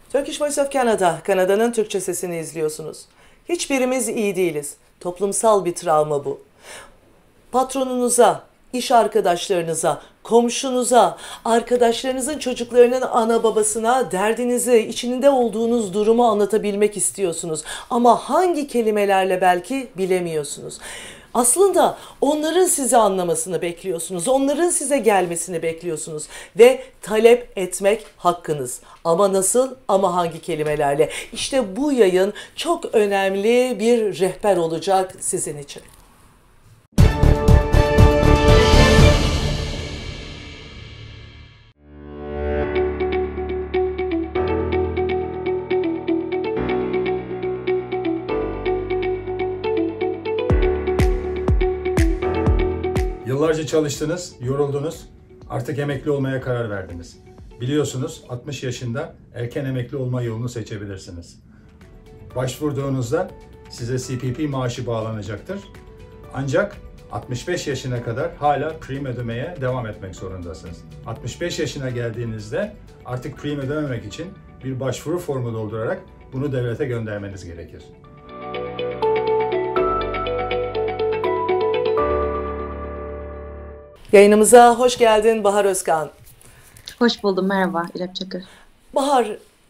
Turkish Voice of Canada, Kanada'nın Türkçe sesini izliyorsunuz. Hiçbirimiz iyi değiliz. Toplumsal bir travma bu. Patronunuza, iş arkadaşlarınıza, komşunuza, arkadaşlarınızın çocuklarının ana babasına derdinizi, içinde olduğunuz durumu anlatabilmek istiyorsunuz. Ama hangi kelimelerle belki bilemiyorsunuz. Aslında onların sizi anlamasını bekliyorsunuz. Onların size gelmesini bekliyorsunuz. Ve talep etmek hakkınız. Ama nasıl, ama hangi kelimelerle? İşte bu yayın çok önemli bir rehber olacak sizin için. Yıllarca çalıştınız, yoruldunuz, artık emekli olmaya karar verdiniz. Biliyorsunuz 60 yaşında erken emekli olma yolunu seçebilirsiniz. Başvurduğunuzda size CPP maaşı bağlanacaktır. Ancak 65 yaşına kadar hala prim ödemeye devam etmek zorundasınız. 65 yaşına geldiğinizde artık prim ödememek için bir başvuru formu doldurarak bunu devlete göndermeniz gerekir. Yayınımıza hoş geldin Bahar Özkan. Hoş buldum, merhaba İrem Çakır. Bahar,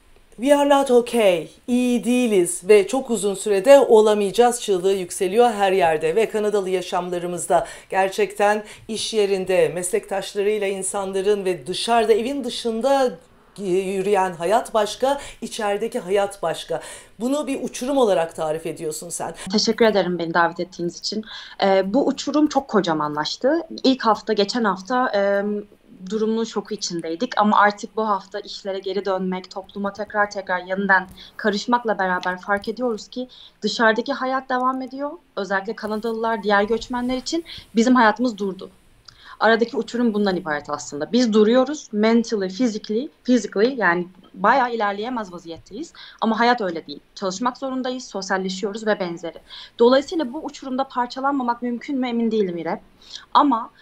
we are not okay, iyi değiliz ve çok uzun sürede olamayacağız çığlığı yükseliyor her yerde ve Kanadalı yaşamlarımızda gerçekten iş yerinde meslektaşlarıyla insanların ve dışarıda evin dışında yürüyen hayat başka, içerideki hayat başka. Bunu bir uçurum olarak tarif ediyorsun sen. Teşekkür ederim beni davet ettiğiniz için. Bu uçurum çok kocamanlaştı. Geçen hafta durumun şoku içindeydik ama artık bu hafta işlere geri dönmek, topluma tekrar yeniden karışmakla beraber fark ediyoruz ki dışarıdaki hayat devam ediyor. Özellikle Kanadalılar, diğer göçmenler için bizim hayatımız durdu. Aradaki uçurum bundan ibaret aslında. Biz duruyoruz, mentally, physically yani bayağı ilerleyemez vaziyetteyiz. Ama hayat öyle değil. Çalışmak zorundayız, sosyalleşiyoruz ve benzeri. Dolayısıyla bu uçurumda parçalanmamak mümkün mü emin değilim İrem. Ama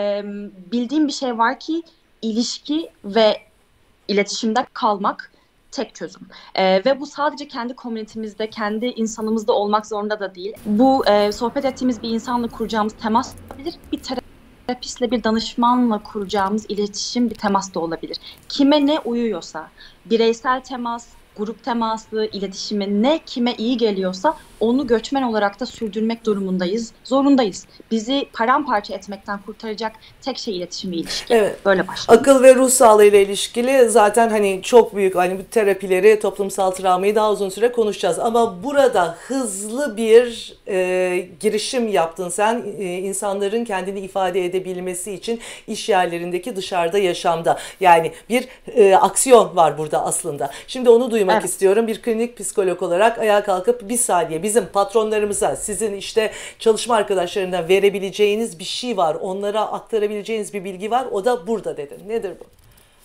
bildiğim bir şey var ki ilişki ve iletişimde kalmak tek çözüm. Ve bu sadece kendi komünitemizde, kendi insanımızda olmak zorunda da değil. Bu sohbet ettiğimiz bir insanla kuracağımız temas olabilir, bir terapistle, bir danışmanla kuracağımız iletişim, bir temas da olabilir. Kime ne uyuyorsa, bireysel temas, grup teması, iletişimi ne kime iyi geliyorsa onu göçmen olarak da sürdürmek zorundayız. Bizi paramparça etmekten kurtaracak tek şey iletişim ve ilişki. Evet. Böyle başlayalım. Akıl ve ruh sağlığı ile ilişkili zaten hani çok büyük bu terapileri, toplumsal travmayı daha uzun süre konuşacağız. Ama burada hızlı bir girişim yaptın sen insanların kendini ifade edebilmesi için iş yerlerindeki dışarıda yaşamda. Yani bir aksiyon var burada aslında. Şimdi onu duymak istiyorum. Bir klinik psikolog olarak ayağa kalkıp bir saniye bizim patronlarımıza, sizin işte çalışma arkadaşlarına verebileceğiniz bir şey var. Onlara aktarabileceğiniz bir bilgi var. O da burada dedin. Nedir bu?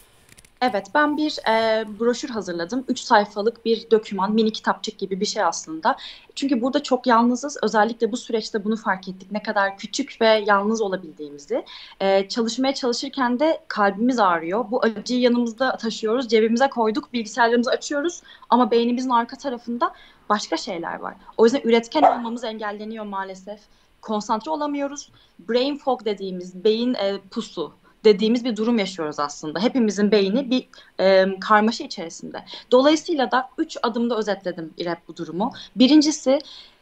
Evet, ben bir broşür hazırladım. 3 sayfalık bir doküman, mini kitapçık gibi bir şey aslında. Çünkü burada çok yalnızız. Özellikle bu süreçte bunu fark ettik. Ne kadar küçük ve yalnız olabildiğimizi. Çalışmaya çalışırken de kalbimiz ağrıyor. Bu acıyı yanımızda taşıyoruz. Cebimize koyduk, bilgisayarlarımızı açıyoruz. Ama beynimizin arka tarafında başka şeyler var. O yüzden üretken olmamız engelleniyor maalesef. Konsantre olamıyoruz. Brain fog dediğimiz beyin pusu dediğimiz bir durum yaşıyoruz aslında. Hepimizin beyni bir karmaşa içerisinde. Dolayısıyla da 3 adımda özetledim İrem bu durumu. Birincisi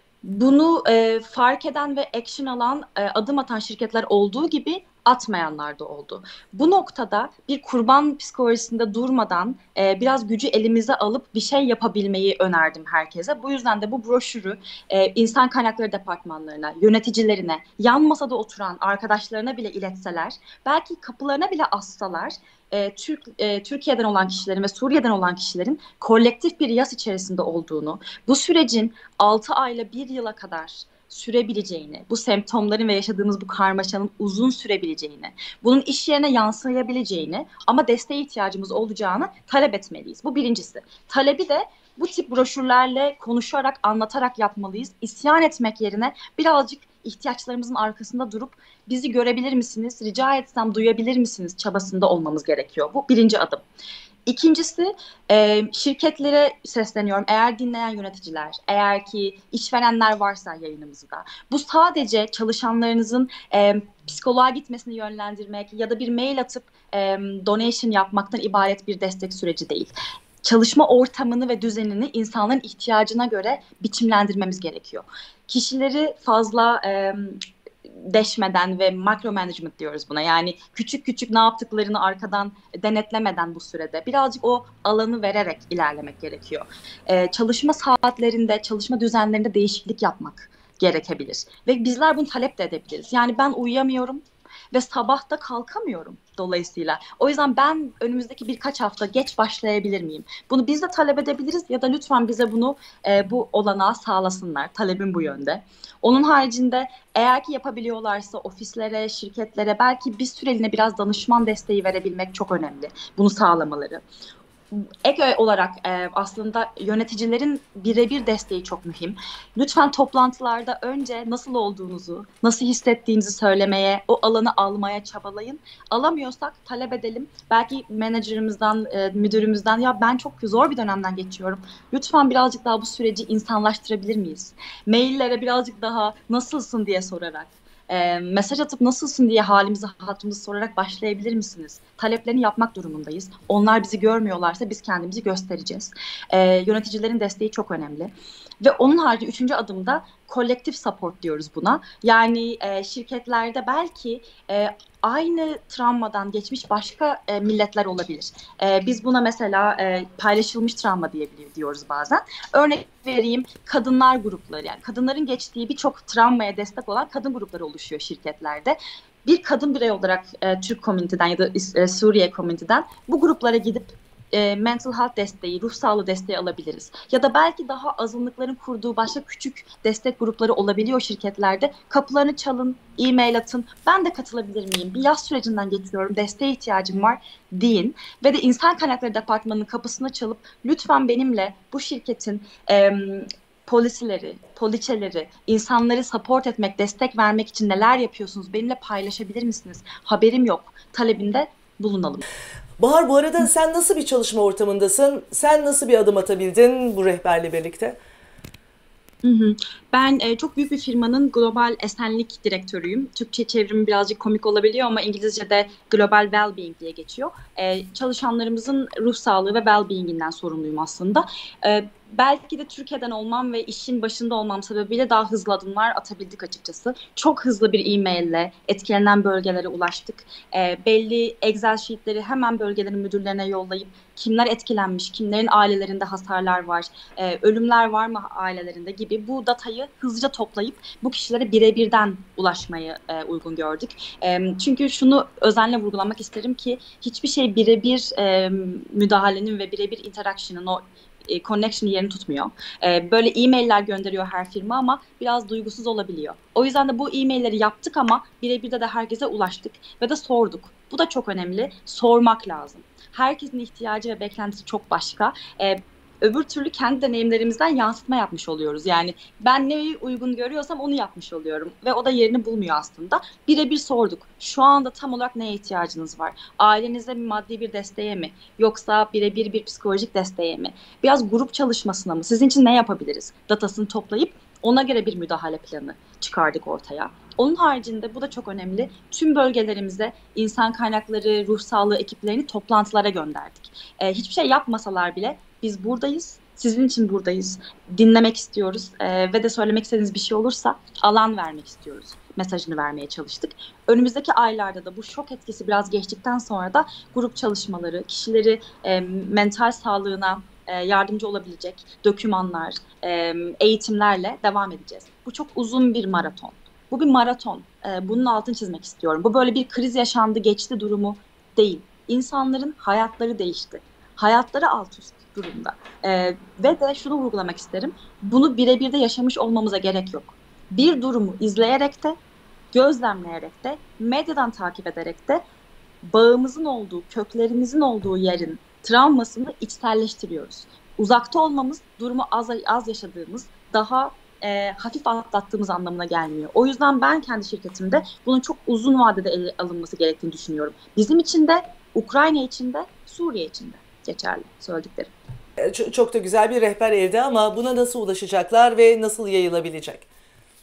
bunu fark eden ve action alan, adım atan şirketler olduğu gibi atmayanlar da oldu. Bu noktada bir kurban psikolojisinde durmadan biraz gücü elimize alıp bir şey yapabilmeyi önerdim herkese. Bu yüzden de bu broşürü insan kaynakları departmanlarına, yöneticilerine, yan masada oturan arkadaşlarına bile iletseler, belki kapılarına bile assalar, Türkiye'den olan kişilerin ve Suriye'den olan kişilerin kolektif bir yas içerisinde olduğunu, bu sürecin 6 ayla 1 yıla kadar sürebileceğini, bu semptomların ve yaşadığımız bu karmaşanın uzun sürebileceğini, bunun iş yerine yansıyabileceğini ama desteğe ihtiyacımız olacağını talep etmeliyiz. Bu birincisi. Talebi de bu tip broşürlerle konuşarak, anlatarak yapmalıyız. İsyan etmek yerine birazcık ihtiyaçlarımızın arkasında durup bizi görebilir misiniz, rica etsem duyabilir misiniz çabasında olmamız gerekiyor. Bu birinci adım. İkincisi, şirketlere sesleniyorum. Eğer dinleyen yöneticiler, eğer ki işverenler varsa yayınımızda, bu sadece çalışanlarınızın psikoloğa gitmesini yönlendirmek ya da bir mail atıp donation yapmaktan ibaret bir destek süreci değil. Çalışma ortamını ve düzenini insanların ihtiyacına göre biçimlendirmemiz gerekiyor. Kişileri fazla deşmeden ve micro management diyoruz buna. Yani küçük küçük ne yaptıklarını arkadan denetlemeden bu sürede birazcık o alanı vererek ilerlemek gerekiyor. Çalışma saatlerinde, çalışma düzenlerinde değişiklik yapmak gerekebilir. Ve bizler bunu talep de edebiliriz. Yani ben uyuyamıyorum ve sabah da kalkamıyorum dolayısıyla. O yüzden ben önümüzdeki birkaç hafta geç başlayabilir miyim? Bunu biz de talep edebiliriz ya da lütfen bize bunu bu olanağı sağlasınlar. Talebim bu yönde. Onun haricinde eğer ki yapabiliyorlarsa ofislere, şirketlere belki bir süreliğine biraz danışman desteği verebilmek çok önemli. Bunu sağlamaları. Ek olarak aslında yöneticilerin birebir desteği çok mühim. Lütfen toplantılarda önce nasıl olduğunuzu, nasıl hissettiğinizi söylemeye, o alanı almaya çabalayın. Alamıyorsak talep edelim. Belki menajerimizden, müdürümüzden ya ben çok zor bir dönemden geçiyorum. Lütfen birazcık daha bu süreci insanlaştırabilir miyiz? Maillere birazcık daha nasılsın diye sorarak. Mesaj atıp nasılsın diye halimizi hatırımızı sorarak başlayabilir misiniz? Taleplerini yapmak durumundayız. Onlar bizi görmüyorlarsa biz kendimizi göstereceğiz. Yöneticilerin desteği çok önemli. Ve onun harici üçüncü adımda kolektif support diyoruz buna. Yani şirketlerde belki aynı travmadan geçmiş başka milletler olabilir. Biz buna mesela paylaşılmış travma diyoruz bazen. Örnek vereyim, kadınlar grupları, yani kadınların geçtiği birçok travmaya destek olan kadın grupları oluşuyor şirketlerde. Bir kadın birey olarak Türk komüniteden ya da Suriye komüniteden bu gruplara gidip mental health desteği, ruh sağlığı desteği alabiliriz. Ya da belki daha azınlıkların kurduğu başka küçük destek grupları olabiliyor şirketlerde. Kapılarını çalın, e-mail atın. Ben de katılabilir miyim? Bir yaz sürecinden geçiyorum, desteğe ihtiyacım var deyin. Ve de insan kaynakları departmanının kapısına çalıp lütfen benimle bu şirketin poliçeleri, insanları support etmek, destek vermek için neler yapıyorsunuz? Benimle paylaşabilir misiniz? Haberim yok. Talebinde bulunalım. Bahar, bu arada sen nasıl bir çalışma ortamındasın? Sen nasıl bir adım atabildin bu rehberle birlikte? Ben çok büyük bir firmanın global esenlik direktörüyüm. Türkçe çevrimi birazcık komik olabiliyor ama İngilizce'de global well-being diye geçiyor. Çalışanlarımızın ruh sağlığı ve well-being'inden sorumluyum aslında. Belki de Türkiye'den olmam ve işin başında olmam sebebiyle daha hızlı adımlar atabildik açıkçası. Çok hızlı bir e-maille etkilenen bölgelere ulaştık. Belli Excel sheetleri hemen bölgelerin müdürlerine yollayıp kimler etkilenmiş, kimlerin ailelerinde hasarlar var, ölümler var mı ailelerinde gibi bu datayı hızlıca toplayıp bu kişilere birebirden ulaşmayı uygun gördük. Çünkü şunu özenle vurgulamak isterim ki hiçbir şey birebir müdahalenin ve birebir interaction'ın o connection yerini tutmuyor. Böyle e-mailler gönderiyor her firma ama biraz duygusuz olabiliyor. O yüzden de bu e-mailleri yaptık ama birebir de herkese ulaştık ve de sorduk. Bu da çok önemli. Sormak lazım. Herkesin ihtiyacı ve beklentisi çok başka. Öbür türlü kendi deneyimlerimizden yansıtma yapmış oluyoruz. Yani ben neyi uygun görüyorsam onu yapmış oluyorum. Ve o da yerini bulmuyor aslında. Birebir sorduk. Şu anda tam olarak neye ihtiyacınız var? Ailenizde maddi bir desteğe mi? Yoksa birebir bir psikolojik desteğe mi? Biraz grup çalışmasına mı? Sizin için ne yapabiliriz? Datasını toplayıp ona göre bir müdahale planı çıkardık ortaya. Onun haricinde bu da çok önemli. Tüm bölgelerimize insan kaynakları, ruh sağlığı ekiplerini toplantılara gönderdik. Hiçbir şey yapmasalar bile biz buradayız, sizin için buradayız, dinlemek istiyoruz ve de söylemek istediğiniz bir şey olursa alan vermek istiyoruz mesajını vermeye çalıştık. Önümüzdeki aylarda da bu şok etkisi biraz geçtikten sonra da grup çalışmaları, kişileri mental sağlığına yardımcı olabilecek dokümanlar, eğitimlerle devam edeceğiz. Bu çok uzun bir maraton. Bu bir maraton. Bunun altını çizmek istiyorum. Bu böyle bir kriz yaşandı, geçti durumu değil. İnsanların hayatları değişti. Hayatları alt üst durumda. Ve de şunu vurgulamak isterim. Bunu birebir de yaşamış olmamıza gerek yok. Bir durumu izleyerek de, gözlemleyerek de, medyadan takip ederek de bağımızın olduğu, köklerimizin olduğu yerin travmasını içselleştiriyoruz. Uzakta olmamız durumu az yaşadığımız, daha hafif atlattığımız anlamına gelmiyor. O yüzden ben kendi şirketimde bunun çok uzun vadede ele alınması gerektiğini düşünüyorum. Bizim için de, Ukrayna için de, Suriye için de. geçerli söylediklerim. Çok da güzel bir rehber elde ama buna nasıl ulaşacaklar ve nasıl yayılabilecek?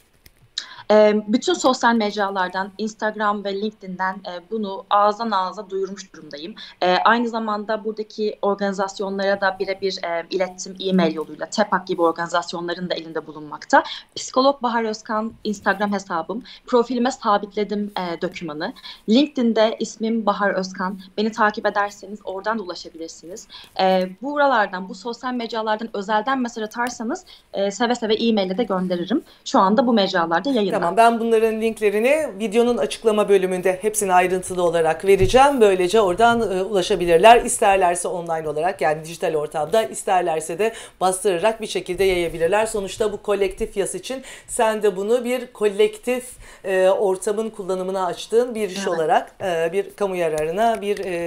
Bütün sosyal mecralardan, Instagram ve LinkedIn'den bunu ağızdan ağza duyurmuş durumdayım. Aynı zamanda buradaki organizasyonlara da birebir ilettim e-mail yoluyla. TEPAK gibi organizasyonların da elinde bulunmakta. Psikolog Bahar Özkan Instagram hesabım. Profilime sabitledim dokümanı. LinkedIn'de ismim Bahar Özkan. Beni takip ederseniz oradan da ulaşabilirsiniz. Buralardan, bu sosyal mecralardan özelden mesaj atarsanız seve seve e-mail'e de gönderirim. Şu anda bu mecralarda yayın. Tamam, ben bunların linklerini videonun açıklama bölümünde hepsini ayrıntılı olarak vereceğim. Böylece oradan ulaşabilirler. İsterlerse online olarak, yani dijital ortamda, isterlerse de bastırarak bir şekilde yayabilirler. Sonuçta bu kolektif yas için sen de bunu bir kolektif ortamın kullanımına açtığın bir iş olarak, bir kamu yararına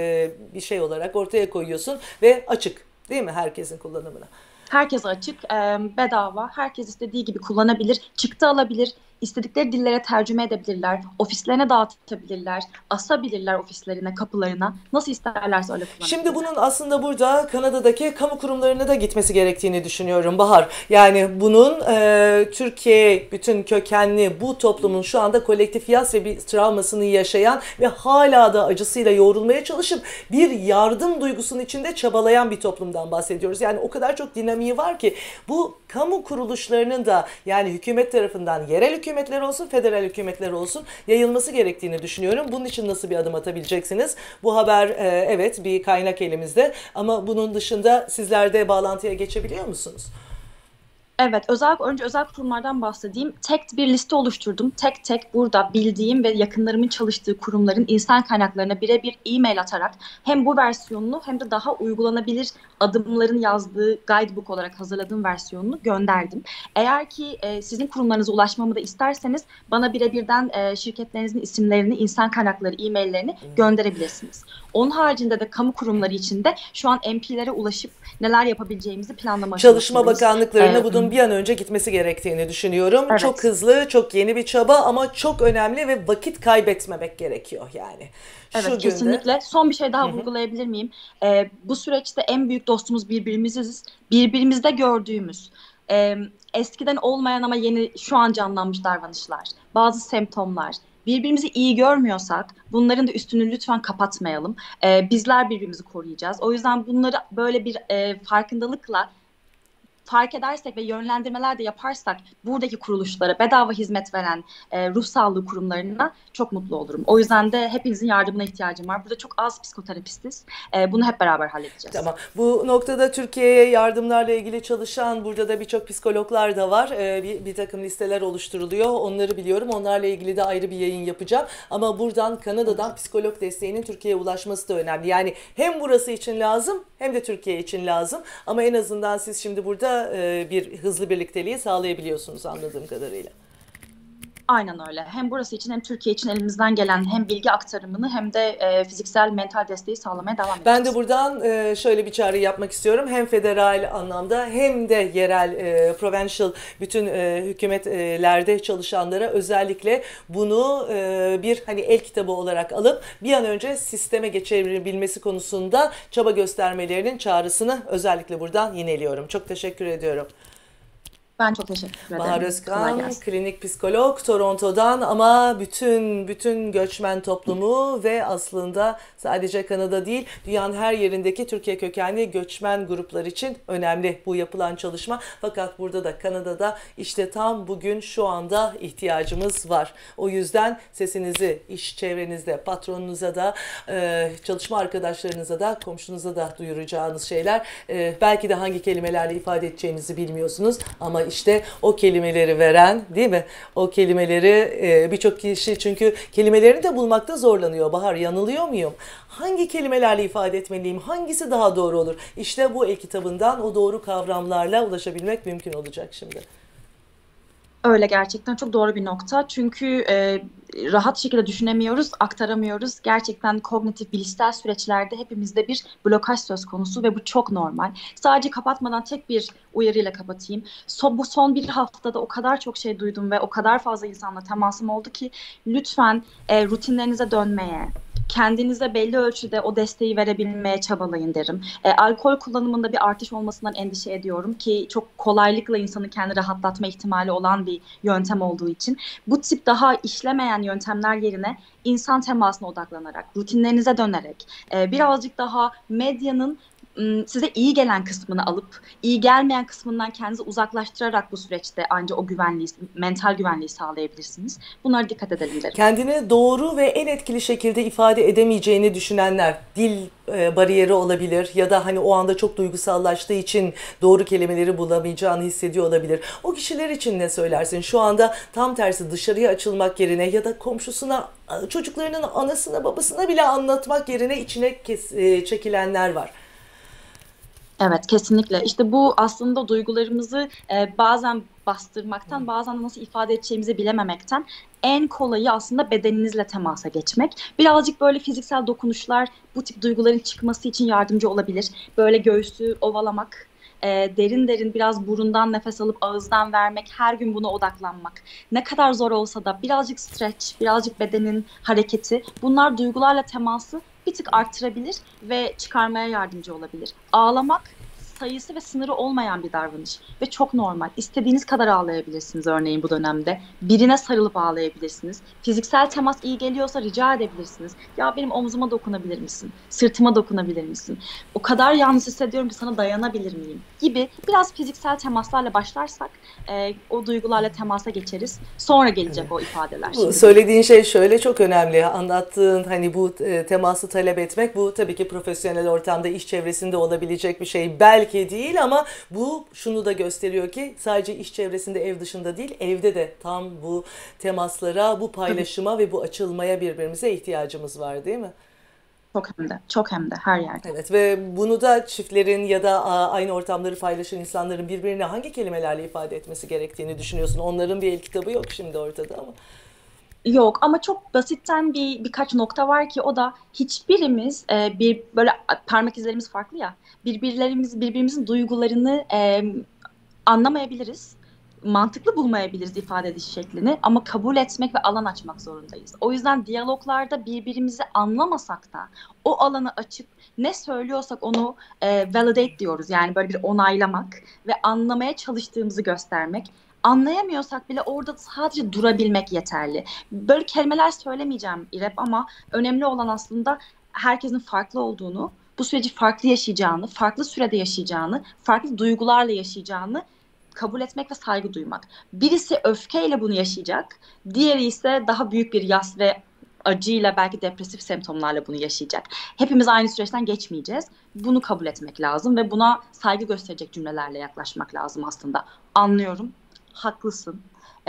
bir şey olarak ortaya koyuyorsun ve açık, değil mi, herkesin kullanımına? Herkese açık, bedava, herkes istediği gibi kullanabilir, çıktı alabilir, istedikleri dillere tercüme edebilirler, ofislerine dağıtabilirler, asabilirler ofislerine, kapılarına, nasıl isterlerse öyle kullanabilirler. Şimdi bunun aslında burada Kanada'daki kamu kurumlarına da gitmesi gerektiğini düşünüyorum Bahar. Yani bunun Türkiye bütün kökenli bu toplumun şu anda kolektif yas ve bir travmasını yaşayan ve hala da acısıyla yoğrulmaya çalışıp bir yardım duygusunun içinde çabalayan bir toplumdan bahsediyoruz. Yani o kadar çok dinamiği var ki bu kamu kuruluşlarının da, yani hükümet tarafından, yerel hükümetler olsun, federal hükümetler olsun, yayılması gerektiğini düşünüyorum. Bunun için nasıl bir adım atabileceksiniz? Bu haber evet bir kaynak elimizde ama bunun dışında sizler de bağlantıya geçebiliyor musunuz? Evet, önce özel kurumlardan bahsedeyim. Tek bir liste oluşturdum. Tek tek burada bildiğim ve yakınlarımın çalıştığı kurumların insan kaynaklarına birebir e-mail atarak hem bu versiyonunu hem de daha uygulanabilir adımların yazdığı guidebook olarak hazırladığım versiyonunu gönderdim. Eğer ki sizin kurumlarınıza ulaşmamı da isterseniz bana birebirden şirketlerinizin isimlerini, insan kaynakları e-maillerini gönderebilirsiniz. Onun haricinde de kamu kurumları içinde şu an MP'lere ulaşıp neler yapabileceğimizi planlama aşamasındayız. Çalışma bakanlıklarına bunun bir an önce gitmesi gerektiğini düşünüyorum. Evet. Çok hızlı, çok yeni bir çaba ama çok önemli ve vakit kaybetmemek gerekiyor yani. Evet, kesinlikle. Son bir şey daha vurgulayabilir miyim? Bu süreçte en büyük dostumuz birbirimiziz. Birbirimizde gördüğümüz, eskiden olmayan ama yeni şu an canlanmış davranışlar, bazı semptomlar, birbirimizi iyi görmüyorsak bunların da üstünü lütfen kapatmayalım. Bizler birbirimizi koruyacağız. O yüzden bunları böyle bir farkındalıkla fark edersek ve yönlendirmeler de yaparsak buradaki kuruluşlara, bedava hizmet veren ruh sağlığı kurumlarına çok mutlu olurum. O yüzden de hepinizin yardımına ihtiyacım var. Burada çok az psikoterapistiz. Bunu hep beraber halledeceğiz. Tamam. Bu noktada Türkiye'ye yardımlarla ilgili çalışan burada da birçok psikologlar da var. Bir takım listeler oluşturuluyor. Onları biliyorum. Onlarla ilgili de ayrı bir yayın yapacağım. Ama buradan Kanada'dan psikolog desteğinin Türkiye'ye ulaşması da önemli. Yani hem burası için lazım hem de Türkiye için lazım. Ama en azından siz şimdi burada bir hızlı birlikteliği sağlayabiliyorsunuz anladığım kadarıyla. Aynen öyle. Hem burası için hem Türkiye için elimizden gelen hem bilgi aktarımını hem de fiziksel, mental desteği sağlamaya devam edeceğiz. Ben de buradan şöyle bir çağrı yapmak istiyorum. Hem federal anlamda hem de yerel, provincial bütün hükümetlerde çalışanlara özellikle bunu bir hani el kitabı olarak alıp bir an önce sisteme geçebilmesi konusunda çaba göstermelerinin çağrısını özellikle buradan yineliyorum. Çok teşekkür ediyorum. Ben çok teşekkür ederim. Bahar Özkan, klinik psikolog Toronto'dan ama bütün göçmen toplumu ve aslında sadece Kanada değil dünyanın her yerindeki Türkiye kökenli göçmen gruplar için önemli bu yapılan çalışma. Fakat burada da Kanada'da işte tam bugün şu anda ihtiyacımız var. O yüzden sesinizi iş çevrenizde, patronunuza da, çalışma arkadaşlarınıza da, komşunuza da duyuracağınız şeyler. Belki de hangi kelimelerle ifade edeceğinizi bilmiyorsunuz ama işte o kelimeleri veren, değil mi? O kelimeleri birçok kişi çünkü kelimelerini de bulmakta zorlanıyor. Bahar, yanılıyor muyum? Hangi kelimelerle ifade etmeliyim? Hangisi daha doğru olur? İşte bu kitabından o doğru kavramlarla ulaşabilmek mümkün olacak şimdi. Öyle, gerçekten çok doğru bir nokta. Çünkü rahat şekilde düşünemiyoruz, aktaramıyoruz. Gerçekten kognitif, bilişsel süreçlerde hepimizde bir blokaj söz konusu ve bu çok normal. Sadece kapatmadan tek bir uyarıyla kapatayım. Bu son bir haftada o kadar çok şey duydum ve o kadar fazla insanla temasım oldu ki lütfen rutinlerinize dönmeye, kendinize belli ölçüde o desteği verebilmeye çabalayın derim. Alkol kullanımında bir artış olmasından endişe ediyorum ki çok kolaylıkla insanın kendini rahatlatma ihtimali olan bir yöntem olduğu için. Bu tip daha işlemeyen yöntemler yerine insan temasına odaklanarak, rutinlerinize dönerek, birazcık daha medyanın size iyi gelen kısmını alıp iyi gelmeyen kısmından kendinizi uzaklaştırarak bu süreçte ancak o güvenliği, mental güvenliği sağlayabilirsiniz. Bunlara dikkat edelim derim. Kendini doğru ve en etkili şekilde ifade edemeyeceğini düşünenler, dil bariyeri olabilir ya da hani o anda çok duygusallaştığı için doğru kelimeleri bulamayacağını hissediyor olabilir. O kişiler için ne söylersin? Şu anda tam tersi dışarıya açılmak yerine ya da komşusuna, çocuklarının anasına, babasına bile anlatmak yerine içine çekilenler var. Evet, kesinlikle. İşte bu aslında duygularımızı bazen bastırmaktan, bazen de nasıl ifade edeceğimizi bilememekten en kolayı aslında bedeninizle temasa geçmek. Birazcık böyle fiziksel dokunuşlar bu tip duyguların çıkması için yardımcı olabilir. Böyle göğsü ovalamak, derin derin biraz burundan nefes alıp ağızdan vermek, her gün buna odaklanmak. Ne kadar zor olsa da birazcık stretch, birazcık bedenin hareketi, bunlar duygularla teması bir tık arttırabilir ve çıkarmaya yardımcı olabilir. Ağlamak sayısı ve sınırı olmayan bir davranış ve çok normal. İstediğiniz kadar ağlayabilirsiniz örneğin bu dönemde. Birine sarılıp ağlayabilirsiniz. Fiziksel temas iyi geliyorsa rica edebilirsiniz. Ya benim omzuma dokunabilir misin? Sırtıma dokunabilir misin? O kadar yalnız hissediyorum ki sana dayanabilir miyim? Gibi biraz fiziksel temaslarla başlarsak o duygularla temasa geçeriz. Sonra gelecek o ifadeler. Bu söylediğin şey şöyle çok önemli. Anlattığın hani bu teması talep etmek, bu tabii ki profesyonel ortamda, iş çevresinde olabilecek bir şey. Belki değil ama bu şunu da gösteriyor ki sadece iş çevresinde, ev dışında değil, evde de tam bu temaslara, bu paylaşıma ve bu açılmaya birbirimize ihtiyacımız var, değil mi? Çok hem de her yerde. Evet, ve bunu da çiftlerin ya da aynı ortamları paylaşan insanların birbirine hangi kelimelerle ifade etmesi gerektiğini düşünüyorsun. Onların bir el kitabı yok şimdi ortada ama. Yok ama çok basitten birkaç nokta var ki o da hiçbirimiz bir böyle parmak izlerimiz farklı ya, birbirimizin duygularını anlamayabiliriz. Mantıklı bulmayabiliriz ifade ediş şeklini ama kabul etmek ve alan açmak zorundayız. O yüzden diyaloglarda birbirimizi anlamasak da o alanı açıp ne söylüyorsak onu validate diyoruz. Yani böyle bir onaylamak ve anlamaya çalıştığımızı göstermek. Anlayamıyorsak bile orada sadece durabilmek yeterli. Böyle kelimeler söylemeyeceğim İrem ama önemli olan aslında herkesin farklı olduğunu, bu süreci farklı yaşayacağını, farklı sürede yaşayacağını, farklı duygularla yaşayacağını kabul etmek ve saygı duymak. Birisi öfkeyle bunu yaşayacak, diğeri ise daha büyük bir yas ve acıyla belki depresif semptomlarla bunu yaşayacak. Hepimiz aynı süreçten geçmeyeceğiz. Bunu kabul etmek lazım ve buna saygı gösterecek cümlelerle yaklaşmak lazım aslında. Anlıyorum, haklısın.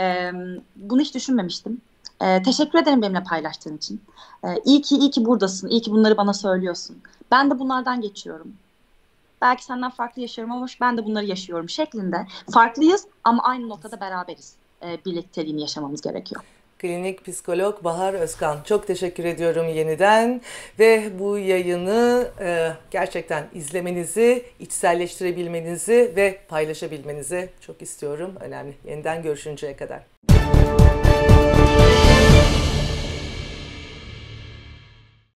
Bunu hiç düşünmemiştim. Teşekkür ederim benimle paylaştığın için. İyi ki buradasın, iyi ki bunları bana söylüyorsun. Ben de bunlardan geçiyorum. Belki senden farklı yaşıyorum ama ben de bunları yaşıyorum şeklinde. Farklıyız ama aynı noktada beraberiz. Birlikteliğini yaşamamız gerekiyor. Klinik psikolog Bahar Özkan. Çok teşekkür ediyorum yeniden ve bu yayını gerçekten izlemenizi, içselleştirebilmenizi ve paylaşabilmenizi çok istiyorum. Önemli. Yeniden görüşünceye kadar.